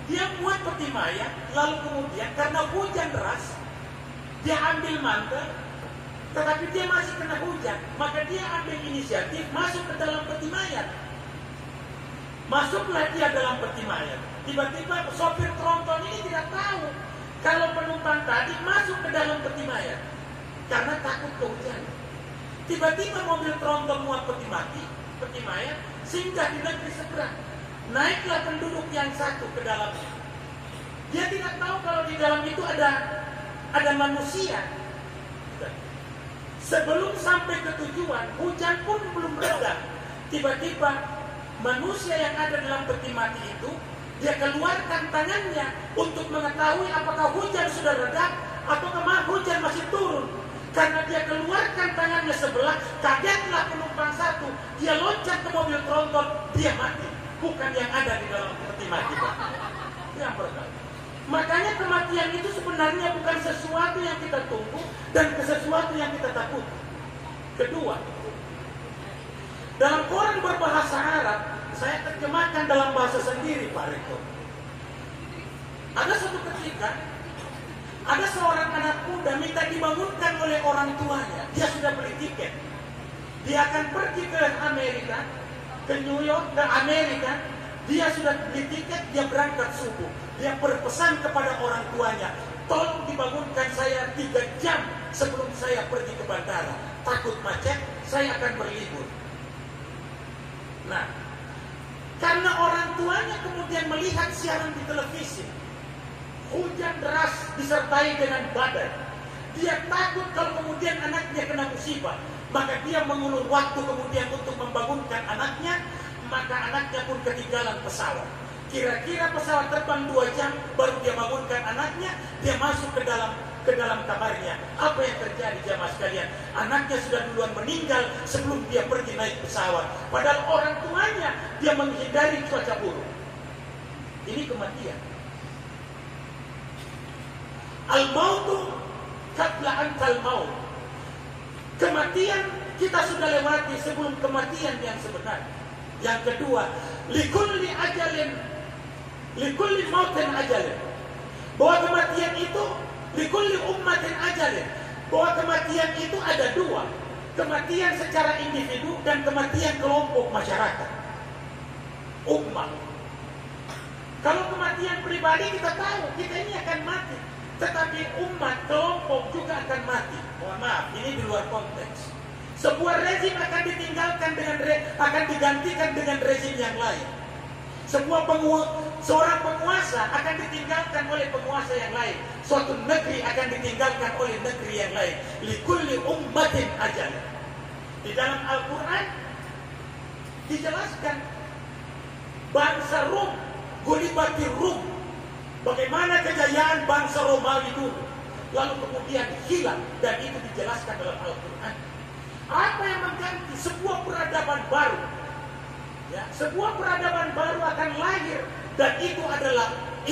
Dia buat peti mayat, lalu kemudian karena hujan deras, dia ambil mantel, tetapi dia masih kena hujan, maka dia ambil inisiatif masuk ke dalam peti mayat. Masuklah dia dalam peti mayat. Tiba-tiba sopir tronton ini tidak tahu kalau penumpang tadi masuk ke dalam peti mayat karena takut kehujanan. Tiba-tiba mobil tronton muat peti mayat, singgah di negeri seberang. Naiklah penduduk yang satu ke dalamnya. Dia tidak tahu kalau di dalam itu ada manusia. Sebelum sampai ke tujuan, hujan pun belum reda. Tiba-tiba manusia yang ada dalam peti mati itu, dia keluarkan tangannya untuk mengetahui apakah hujan sudah reda atau hujan masih turun. Karena dia keluarkan tangannya sebelah, kagetlah penumpang satu. Dia loncat ke mobil tronton, dia mati. Bukan yang ada di dalam peti mati. Yang pertama. Makanya kematian itu sebenarnya bukan sesuatu yang kita tunggu dan sesuatu yang kita takut. Kedua, dalam koran berbahasa Arab, saya terjemahkan dalam bahasa sendiri, Pak Rektor. Ada suatu ketika, ada seorang anak muda minta dibangunkan oleh orang tuanya. Dia sudah beli tiket. Dia akan pergi ke Amerika, ke New York, ke Amerika. Dia sudah beli tiket, dia berangkat subuh. Dia berpesan kepada orang tuanya, tolong dibangunkan saya 3 jam sebelum saya pergi ke bandara. Takut macet, saya akan berlibur. Nah, karena orang tuanya kemudian melihat siaran di televisi, hujan deras disertai dengan badai. Dia takut kalau kemudian anaknya kena musibah. Maka dia mengulur waktu kemudian untuk membangunkan anaknya. Maka anaknya pun ketinggalan pesawat. Kira-kira pesawat terbang 2 jam baru dia bangunkan anaknya. Dia masuk ke dalam kamarnya. Apa yang terjadi jamaah sekalian? Anaknya sudah duluan meninggal sebelum dia pergi naik pesawat. Padahal orang tuanya dia menghindari cuaca buruk. Ini kematian. Al-mautu qabla antal maut. Kematian kita sudah lewati sebelum kematian yang sebenarnya. Yang kedua, likulli mautin ajalin. Bahwa kematian itu likulli ummatin ajalin. Bahwa kematian itu ada 2. Kematian secara individu dan kematian kelompok masyarakat. Ummah. Kalau kematian pribadi kita tahu, kita ini akan mati. Tetapi umat, kelompok juga akan mati. Mohon maaf, ini di luar konteks. Sebuah rezim akan ditinggalkan akan digantikan dengan rezim yang lain. Seorang penguasa akan ditinggalkan oleh penguasa yang lain. Suatu negeri akan ditinggalkan oleh negeri yang lain. Likulli ummatin ajal. Di dalam Al-Quran dijelaskan bangsa Rum, gulibatir Rum, bagaimana kejayaan bangsa Romawi dulu, lalu kemudian hilang, dan itu dijelaskan dalam Al-Quran. Apa yang mengganti? Sebuah peradaban baru. Ya, sebuah peradaban baru akan lahir, dan itu adalah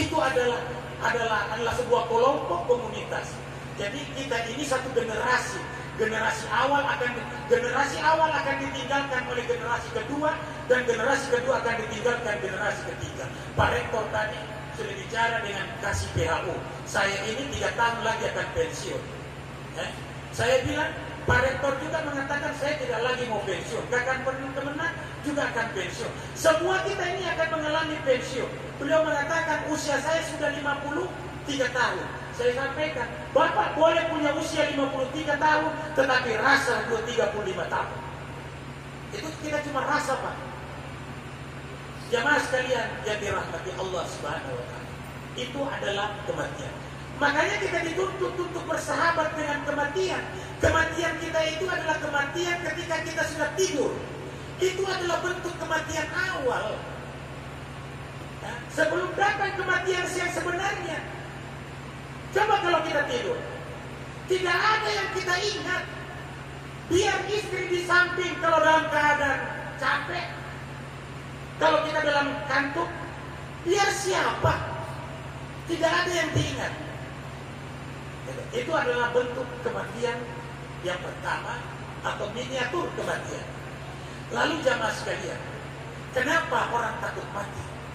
sebuah kelompok komunitas. Jadi kita ini satu generasi. Generasi awal akan ditinggalkan oleh generasi kedua, dan generasi kedua akan ditinggalkan generasi ketiga. Pak Rektor tadi sudah bicara dengan kasih PHU. Saya ini 3 tahun lagi akan pensiun. Saya bilang, Pak Rektor juga mengatakan saya tidak lagi mau pensiun. Kakak teman-teman juga akan pensiun. Semua kita ini akan mengalami pensiun. Beliau mengatakan usia saya sudah 53 tahun. Saya sampaikan, Bapak boleh punya usia 53 tahun, tetapi rasa 35 tahun. Itu kita cuma rasa, Pak. Jamaah sekalian yang dirahmati Allah Subhanahu wa Ta'ala, itu adalah kematian. Makanya kita dituntut untuk bersahabat dengan kematian. Kematian kita itu adalah kematian ketika kita sudah tidur. Itu adalah bentuk kematian awal. Sebelum datang kematian yang sebenarnya. Coba kalau kita tidur, tidak ada yang kita ingat. Biar istri di samping kalau dalam keadaan capek, kalau kita dalam kantuk, biar siapa, tidak ada yang diingat. Itu adalah bentuk kematian yang pertama, atau miniatur kematian. Lalu jamaah sekalian, kenapa orang takut mati?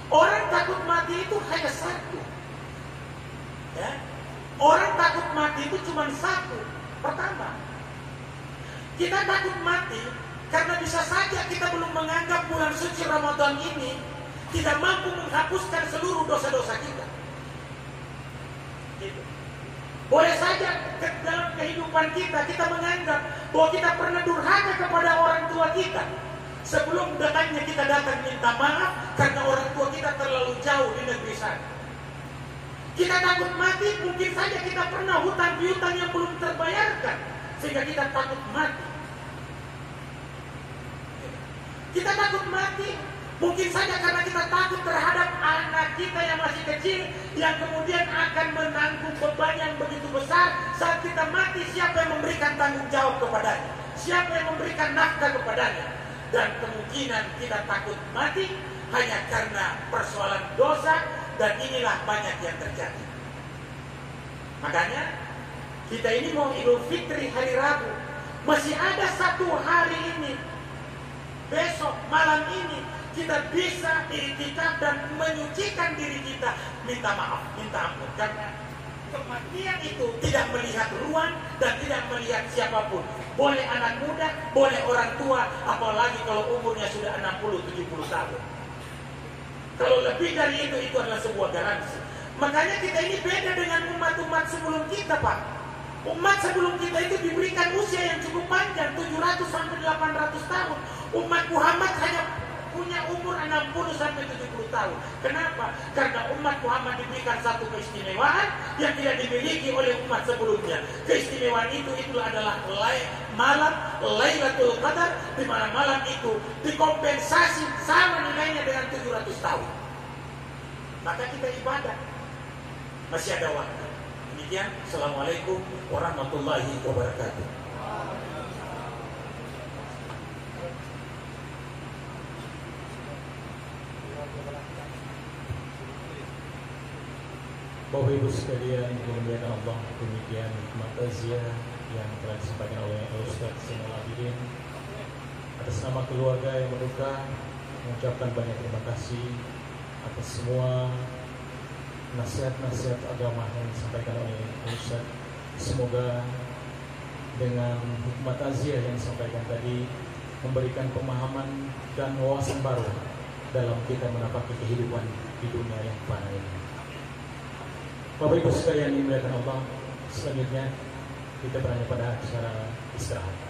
Orang takut mati itu hanya satu. Ya. Orang takut mati itu cuma satu. Pertama, kita takut mati karena bisa saja kita belum menganggap bulan suci Ramadan ini tidak mampu menghapuskan seluruh dosa-dosa kita. Gitu. Boleh saja dalam kehidupan kita menganggap bahwa kita pernah durhaka kepada orang tua kita. Sebelum datangnya kita datang minta maaf karena orang tua kita terlalu jauh di negeri sana. Kita takut mati, mungkin saja kita pernah hutang piutang yang belum terbayarkan sehingga kita takut mati. Kita takut mati, mungkin saja karena kita takut terhadap anak kita yang masih kecil yang kemudian akan menanggung beban yang begitu besar. Saat kita mati, siapa yang memberikan tanggung jawab kepadanya? Siapa yang memberikan nafkah kepadanya? Dan kemungkinan kita takut mati hanya karena persoalan dosa, dan inilah banyak yang terjadi. Makanya kita ini mau Idul Fitri hari Rabu, masih ada satu hari ini, besok malam ini kita bisa i'tikaf dan menyucikan diri kita, minta maaf, minta ampun. Karena kematian itu tidak melihat ruang dan tidak melihat siapapun. Boleh anak muda, boleh orang tua, apalagi kalau umurnya sudah 60-70 tahun. Kalau lebih dari itu adalah sebuah garansi. Makanya kita ini beda dengan umat-umat sebelum kita, Pak. Umat sebelum kita itu diberikan usia yang cukup panjang, 700-800 tahun. Umat Muhammad hanya punya umur 60-70 tahun. Kenapa? Karena umat Muhammad diberikan satu keistimewaan yang tidak dimiliki oleh umat sebelumnya. Keistimewaan itu adalah malam Lailatul Qadar, di mana malam itu dikompensasi sama nilainya dengan 700 tahun. Maka kita ibadah. Masih ada waktu. Demikian, Assalamualaikum warahmatullahi wabarakatuh. Bapak Ibu sekalian yang dimuliakan Allah, demikian hikmat takziah yang telah disampaikan oleh Ustaz Zainal Abidin. Atas nama keluarga yang berduka, mengucapkan banyak terima kasih atas semua nasihat-nasihat agama yang disampaikan oleh Ustaz. Semoga dengan hikmat takziah yang disampaikan tadi memberikan pemahaman dan wawasan baru dalam kita menapaki kehidupan di dunia yang fana ini. Bapak Ibu sekalian yang dimuliakan Allah, selanjutnya kita berada pada acara istirahat.